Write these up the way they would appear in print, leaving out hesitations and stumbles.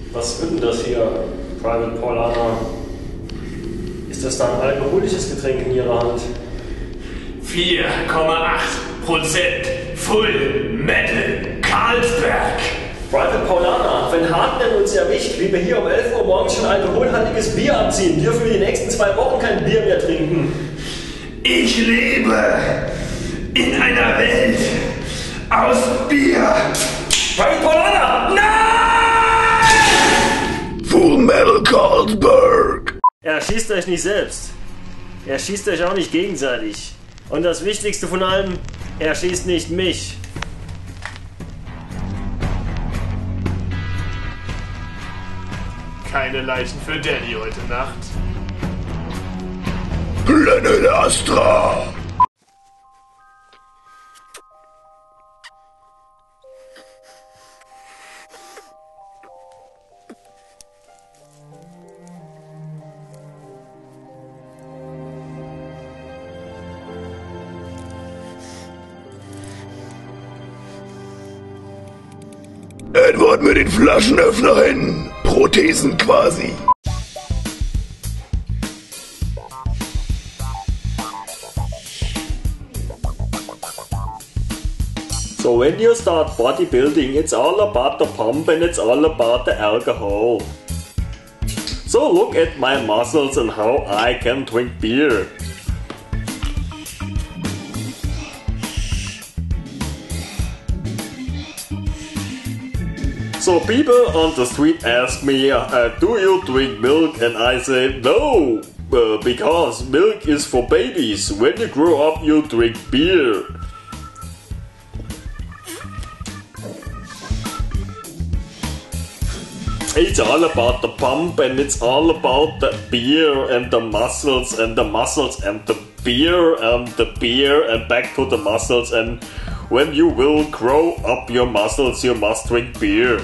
Was wird denn das hier, Private Paulana? Ist das da ein alkoholisches Getränk in Ihrer Hand? 4,8% Full Metal Carlsberg. Private Paulana, wenn Hartmann uns erwischt, wie wir hier um 11 Uhr morgens schon alkoholhaltiges Bier abziehen, dürfen wir die nächsten 2 Wochen kein Bier mehr trinken. Ich lebe in einer Welt aus Bier. Private Paulana, nein! Full Metal Carlsberg. Erschießt euch nicht selbst. Erschießt euch auch nicht gegenseitig. Und das Wichtigste von allem, erschießt nicht mich. Keine Leichen für Daddy heute Nacht. Planet Astra. Edward mit den Flaschenöffner hin. Prothesen quasi. So when you start bodybuilding, it's all about the pump and it's all about the alcohol. So look at my muscles and how I can drink beer. So people on the street ask me, do you drink milk? And I say, no, because milk is for babies. When you grow up, you drink beer. It's all about the pump and it's all about the beer and the muscles and the muscles and the beer and back to the muscles, and when you will grow up your muscles, you must drink beer.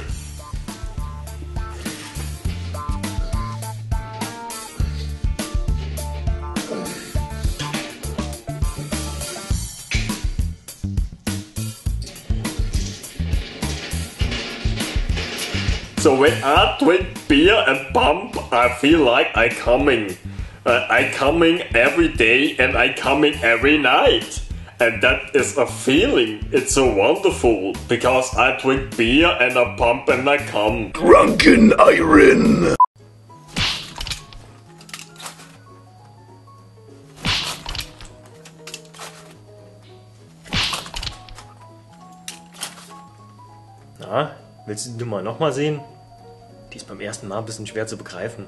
So when I drink beer and pump, I feel like I coming every day and I coming every night. And that is a feeling, it's so wonderful, because I drink beer and I pump and I come. Drunken Iron. Na, willst du die Nummer nochmal sehen? Die ist beim ersten Mal ein bisschen schwer zu begreifen.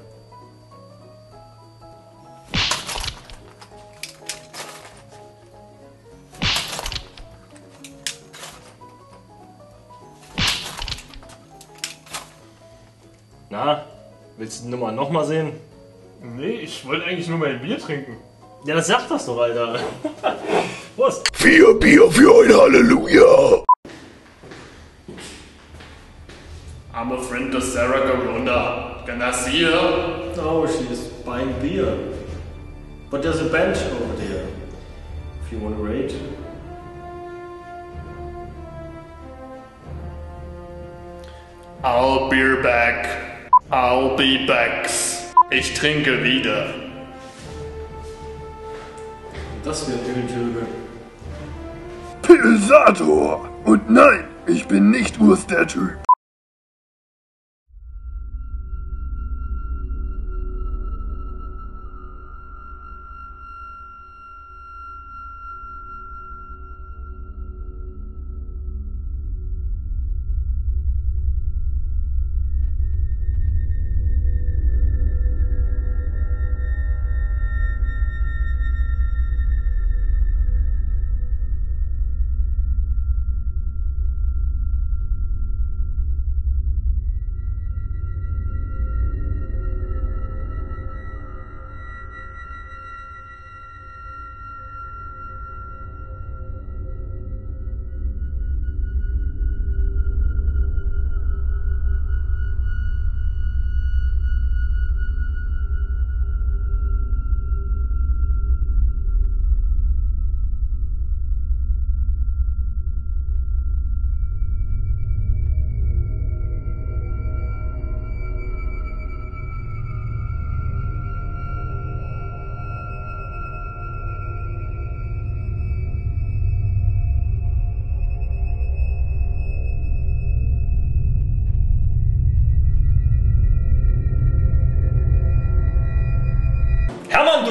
Na, willst du die Nummer nochmal sehen? Nee, ich wollte eigentlich nur mein Bier trinken. Ja, das sagt das doch, Alter. Prost. 4 Bier für ein Halleluja. I'm a friend of Sarah Garona. Can I see her? Oh, she's buying beer. But there's a bench over there. If you want to rate. I'll be back. I'll be back. Ich trinke wieder. Das wird Höhentöge. Pilsator. Und nein, ich bin nicht Urs der Typ.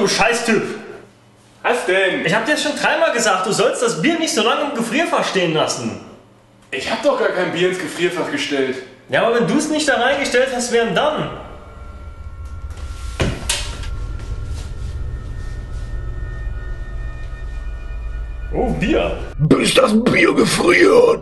Scheißtyp! Was denn? Ich hab dir schon dreimal gesagt, du sollst das Bier nicht so lange im Gefrierfach stehen lassen. Ich hab doch gar kein Bier ins Gefrierfach gestellt. Ja, aber wenn du es nicht da reingestellt hast, wer denn dann? Oh, Bier. Bis das Bier gefriert.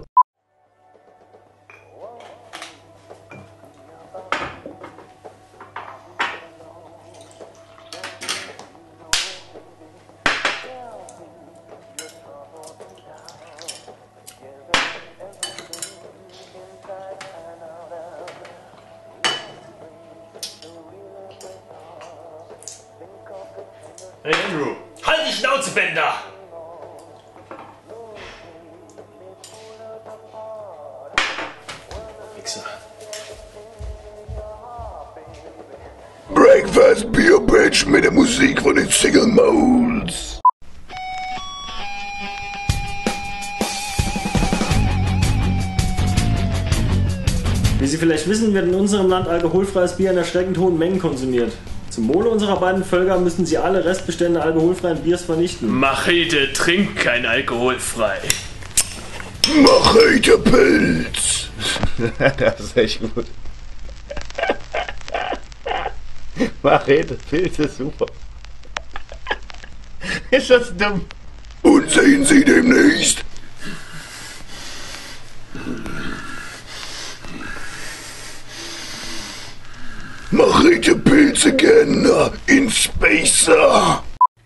Hey Andrew, halt die Schnauze, Bender! Wichser. Breakfast Beer Bitch mit der Musik von den Single Moles. Wie Sie vielleicht wissen, wird in unserem Land alkoholfreies Bier in erschreckend hohen Mengen konsumiert. Zum Wohle unserer beiden Völker müssen Sie alle Restbestände alkoholfreien Biers vernichten. Machete trinkt kein alkoholfrei. Machete Pilz. Das ist echt gut. Machete Pilz ist super. Ist das dumm? Und sehen Sie demnächst. Machete Pilz again in Spacer.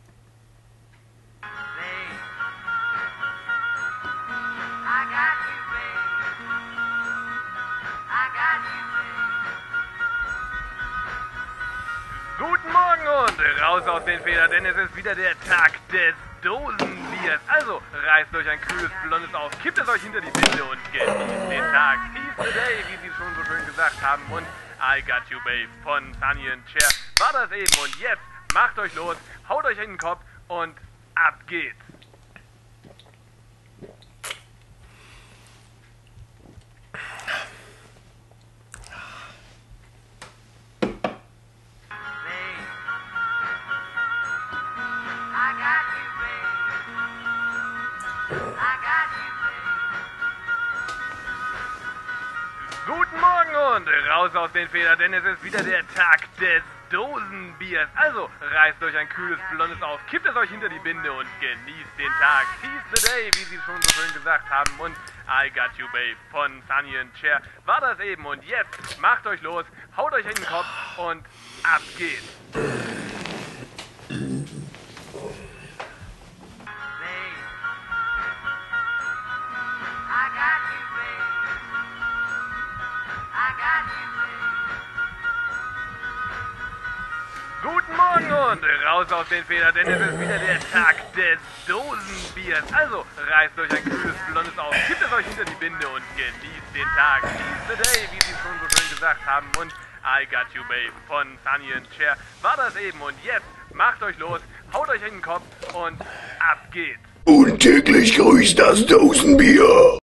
Guten Morgen und raus aus den Federn, denn es ist wieder der Tag des Dosenbiers. Also reißt euch ein kühles Blondes auf, kippt es euch hinter die Binde und genießt den Tag. Seize the day, wie sie schon so schön gesagt haben. Und I Got You Babe von Sunny and Cher war das eben. Und jetzt macht euch los, haut euch in den Kopf und ab geht's. Guten Morgen und raus aus den Federn, denn es ist wieder der Tag des Dosenbiers. Also reißt euch ein kühles Blondes auf, kippt es euch hinter die Binde und genießt den Tag. Seize the day, wie sie schon so schön gesagt haben. Und I Got You Babe von Sunny and Cher war das eben. Und jetzt macht euch los, haut euch in den Kopf und ab geht's. Guten Morgen und raus aus den Federn, denn es ist wieder der Tag des Dosenbiers. Also reißt euch ein kühles Blondes auf, kippt es euch hinter die Binde und genießt den Tag. Seize the day, wie sie schon so schön gesagt haben. Und I Got You Babe von Sunny and Cher war das eben. Und jetzt macht euch los, haut euch in den Kopf und ab geht's. Und täglich grüßt das Dosenbier.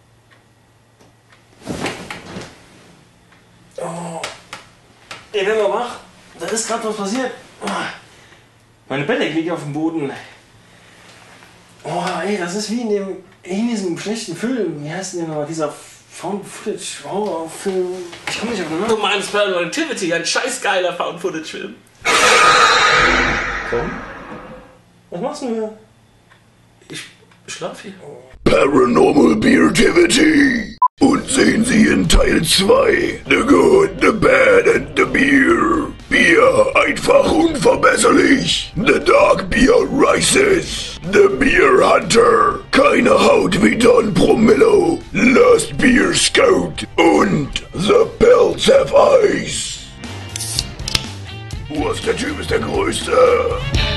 Oh. Ich bin mal wach. Da ist gerade was passiert. Meine Bettdecke liegt auf dem Boden. Oh, ey, das ist wie in diesem schlechten Film. Wie heißt denn der nochmal? Dieser Found-Footage-Horrorfilm. Ich komme nicht auf den Namen. Du meinst Paranormal Activity, ein scheißgeiler Found-Footage-Film. Komm. Was machst du hier? Ich schlaf hier. Paranormal Beertivity. Und sehen Sie in Teil 2 The Good, The Bad and The Beer. Bier einfach unverbesserlich. The Dark Beer Rises. The Beer Hunter. Keine Haut wie Don Promillo. Lost Beer Scout. Und The Pelts Have Eyes. Was, der Typ ist der Größte.